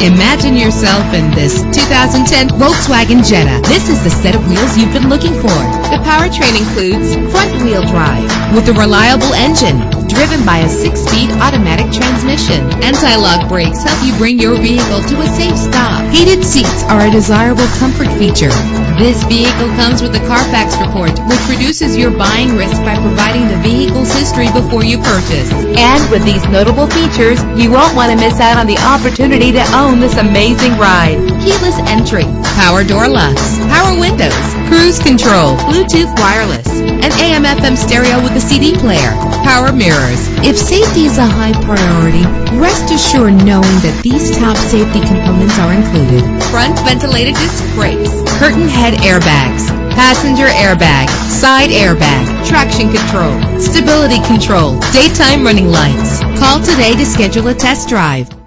Imagine yourself in this 2010 Volkswagen Jetta. This is the set of wheels you've been looking for. The powertrain includes front-wheel drive with a reliable engine driven by a 6-speed automatic transmission. Anti-lock brakes help you bring your vehicle to a safe stop. Heated seats are a desirable comfort feature. This vehicle comes with a Carfax report, which reduces your buying risk by providing the vehicle's history before you purchase. And with these notable features, you won't want to miss out on the opportunity to own this amazing ride. Keyless entry, power door locks, power windows, cruise control, Bluetooth wireless, an AM/FM stereo with a CD player, power mirrors. If safety is a high priority, rest assured knowing that these top safety components are included. Front ventilated disc brakes, curtain head airbags, passenger airbag, side airbag, traction control, stability control, daytime running lights. Call today to schedule a test drive.